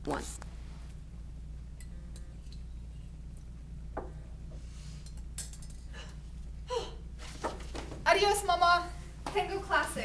1. Adios, mamá. Tengo clase.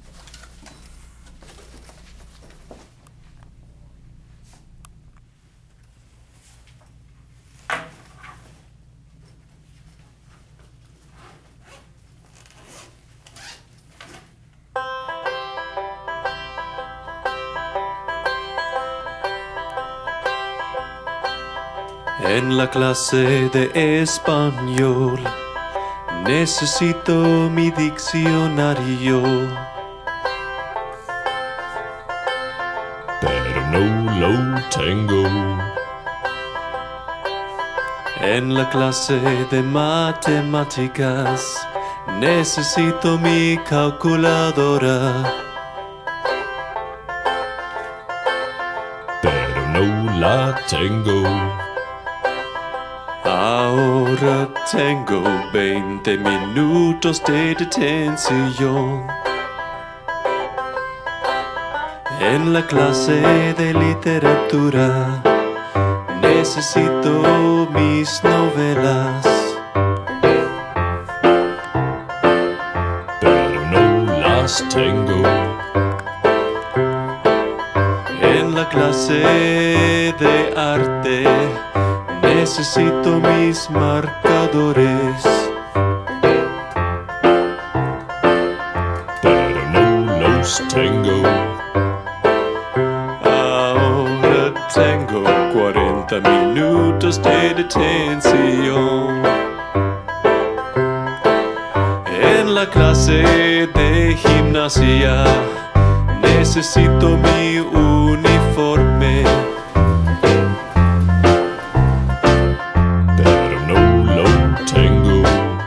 En la clase de español necesito mi diccionario, pero no lo tengo. En la clase de matemáticas necesito mi calculadora, pero no la tengo. Ahora tengo 20 minutos de detención. En la clase de literatura necesito mis novelas, pero no las tengo. En la clase de arte necesito mis marcadores, pero no los tengo. ahora tengo 40 minutos de detención. En la clase de gimnasia necesito mi uniforme, Pero no lo tengo.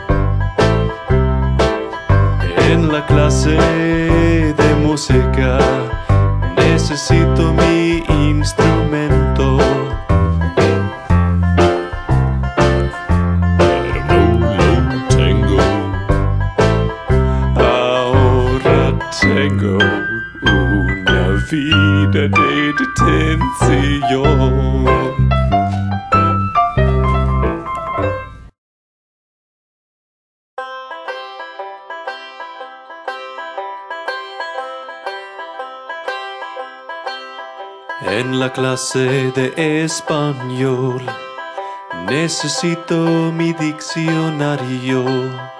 en la clase de música necesito mi instrumento, Pero no lo tengo. ahora tengo una vida de detención. En la clase de español necesito mi diccionario,